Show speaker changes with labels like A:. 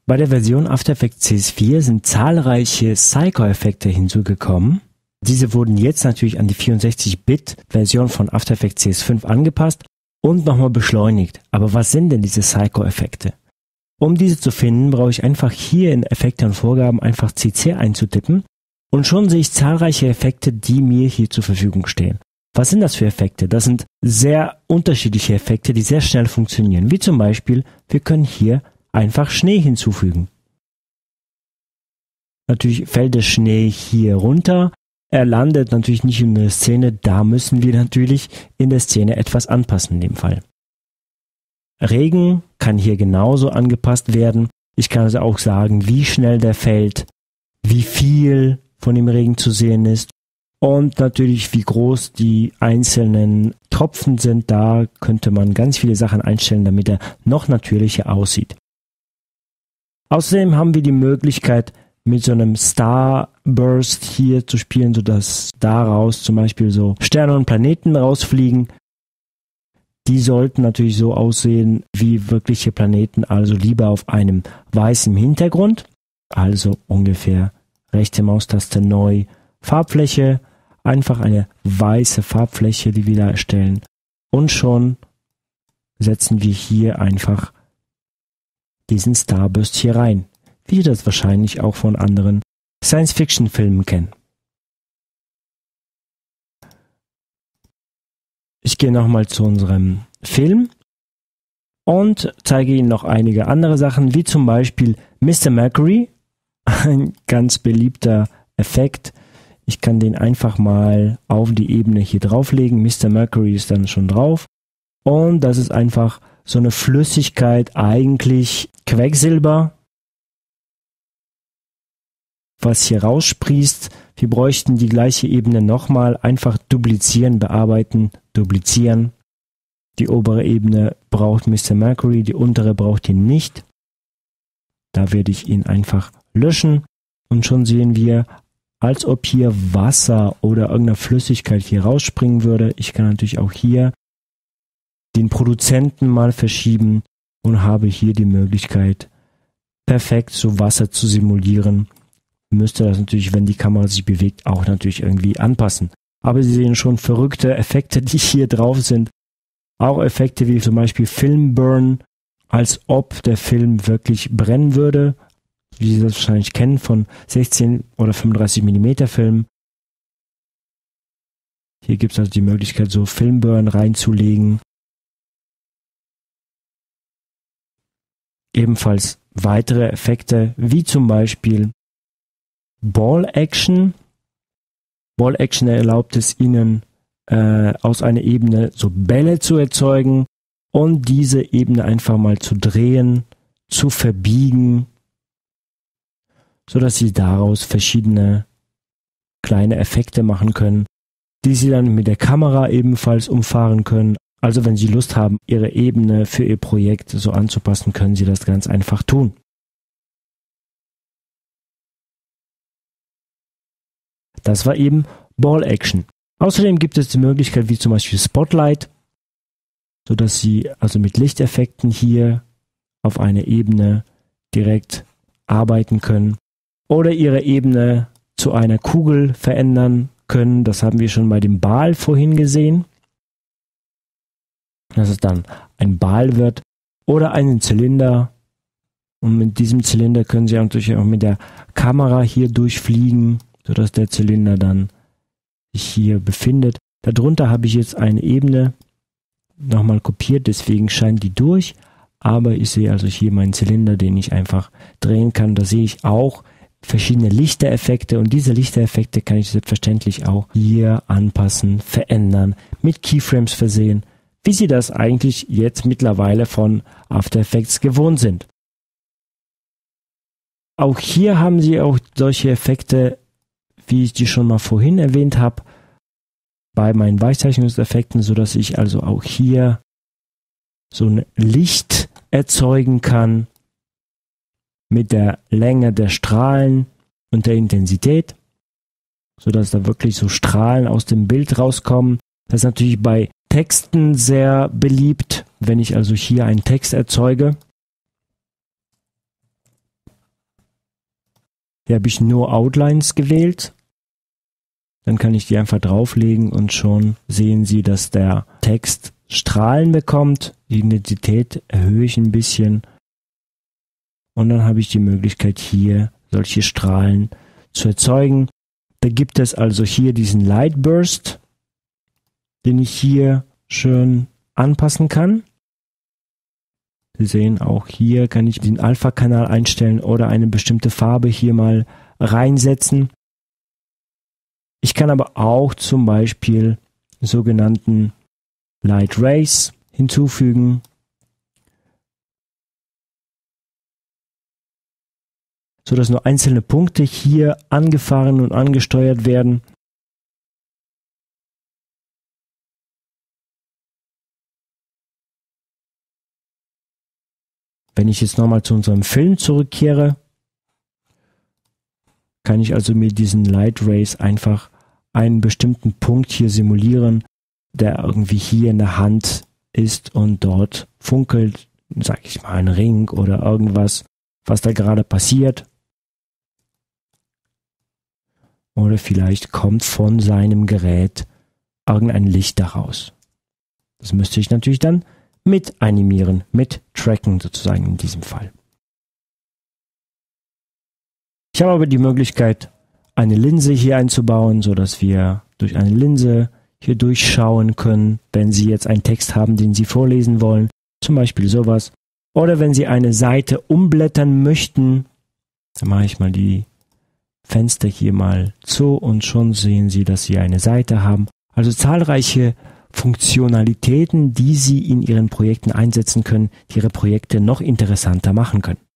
A: Bei der Version After Effects CS4 sind zahlreiche Psycho-Effekte hinzugekommen. Diese wurden jetzt natürlich an die 64-Bit-Version von After Effects CS5 angepasst und nochmal beschleunigt. Aber was sind denn diese Psycho-Effekte? Um diese zu finden, brauche ich einfach hier in Effekte und Vorgaben einfach CC einzutippen und schon sehe ich zahlreiche Effekte, die mir hier zur Verfügung stehen. Was sind das für Effekte? Das sind sehr unterschiedliche Effekte, die sehr schnell funktionieren. Wie zum Beispiel, wir können hier einfach Schnee hinzufügen. Natürlich fällt der Schnee hier runter. Er landet natürlich nicht in der Szene, da müssen wir natürlich in der Szene etwas anpassen in dem Fall. Regen kann hier genauso angepasst werden. Ich kann also auch sagen, wie schnell der fällt, wie viel von dem Regen zu sehen ist und natürlich wie groß die einzelnen Tropfen sind. Da könnte man ganz viele Sachen einstellen, damit er noch natürlicher aussieht. Außerdem haben wir die Möglichkeit, mit so einem Starburst hier zu spielen, sodass daraus zum Beispiel so Sterne und Planeten rausfliegen. Die sollten natürlich so aussehen wie wirkliche Planeten, also lieber auf einem weißen Hintergrund. Also ungefähr rechte Maustaste neu, Farbfläche, einfach eine weiße Farbfläche, die wir da erstellen. Und schon setzen wir hier einfach diesen Starburst hier rein, wie ihr das wahrscheinlich auch von anderen Science-Fiction-Filmen kennen. Ich gehe nochmal zu unserem Film und zeige Ihnen noch einige andere Sachen, wie zum Beispiel Mr. Mercury, ein ganz beliebter Effekt. Ich kann den einfach mal auf die Ebene hier drauflegen. Mr. Mercury ist dann schon drauf. Und das ist einfach so eine Flüssigkeit, eigentlich Quecksilber, was hier raussprießt. Wir bräuchten die gleiche Ebene nochmal, einfach duplizieren, bearbeiten, duplizieren. Die obere Ebene braucht Mr. Mercury, die untere braucht ihn nicht. Da werde ich ihn einfach löschen und schon sehen wir, als ob hier Wasser oder irgendeine Flüssigkeit hier rausspringen würde. Ich kann natürlich auch hier den Produzenten mal verschieben und habe hier die Möglichkeit, perfekt so Wasser zu simulieren. Müsste das natürlich, wenn die Kamera sich bewegt, auch natürlich irgendwie anpassen. Aber Sie sehen schon verrückte Effekte, die hier drauf sind. Auch Effekte wie zum Beispiel Film Burn, als ob der Film wirklich brennen würde, wie Sie das wahrscheinlich kennen von 16 oder 35 mm Filmen. Hier gibt es also die Möglichkeit, so Film Burn reinzulegen. Ebenfalls weitere Effekte, wie zum Beispiel Ball Action. Ball Action erlaubt es Ihnen, aus einer Ebene so Bälle zu erzeugen und diese Ebene einfach mal zu drehen, zu verbiegen, sodass Sie daraus verschiedene kleine Effekte machen können, die Sie dann mit der Kamera ebenfalls umfahren können. Also wenn Sie Lust haben, Ihre Ebene für Ihr Projekt so anzupassen, können Sie das ganz einfach tun. Das war eben Ball Action. Außerdem gibt es die Möglichkeit, wie zum Beispiel Spotlight, sodass Sie also mit Lichteffekten hier auf einer Ebene direkt arbeiten können oder Ihre Ebene zu einer Kugel verändern können. Das haben wir schon bei dem Ball vorhin gesehen, dass es dann ein Ball wird oder einen Zylinder. Und mit diesem Zylinder können Sie natürlich auch mit der Kamera hier durchfliegen, sodass der Zylinder dann sich hier befindet. Darunter habe ich jetzt eine Ebene nochmal kopiert, deswegen scheint die durch. Aber ich sehe also hier meinen Zylinder, den ich einfach drehen kann. Da sehe ich auch verschiedene Lichtereffekte und diese Lichtereffekte kann ich selbstverständlich auch hier anpassen, verändern, mit Keyframes versehen, wie Sie das eigentlich jetzt mittlerweile von After Effects gewohnt sind. Auch hier haben Sie auch solche Effekte, wie ich die schon mal vorhin erwähnt habe, bei meinen Weichzeichnungseffekten, sodass ich also auch hier so ein Licht erzeugen kann mit der Länge der Strahlen und der Intensität, sodass da wirklich so Strahlen aus dem Bild rauskommen. Das ist natürlich bei Texten sehr beliebt, wenn ich also hier einen Text erzeuge. Hier habe ich nur Outlines gewählt. Dann kann ich die einfach drauflegen und schon sehen Sie, dass der Text Strahlen bekommt. Die Intensität erhöhe ich ein bisschen. Und dann habe ich die Möglichkeit, hier solche Strahlen zu erzeugen. Da gibt es also hier diesen Light Burst, den ich hier schön anpassen kann. Sie sehen, auch hier kann ich den Alpha-Kanal einstellen oder eine bestimmte Farbe hier mal reinsetzen. Ich kann aber auch zum Beispiel sogenannten Light Rays hinzufügen. Sodass nur einzelne Punkte hier angefahren und angesteuert werden. Wenn ich jetzt nochmal zu unserem Film zurückkehre, kann ich also mit diesen Light Rays einfach einen bestimmten Punkt hier simulieren, der irgendwie hier in der Hand ist und dort funkelt, sag ich mal, ein Ring oder irgendwas, was da gerade passiert. Oder vielleicht kommt von seinem Gerät irgendein Licht daraus. Das müsste ich natürlich dann mit animieren, mit tracken sozusagen in diesem Fall. Ich habe aber die Möglichkeit, eine Linse hier einzubauen, sodass wir durch eine Linse hier durchschauen können, wenn Sie jetzt einen Text haben, den Sie vorlesen wollen, zum Beispiel sowas. Oder wenn Sie eine Seite umblättern möchten, dann mache ich mal die Fenster hier mal zu und schon sehen Sie, dass Sie eine Seite haben. Also zahlreiche Funktionalitäten, die Sie in Ihren Projekten einsetzen können, die Ihre Projekte noch interessanter machen können.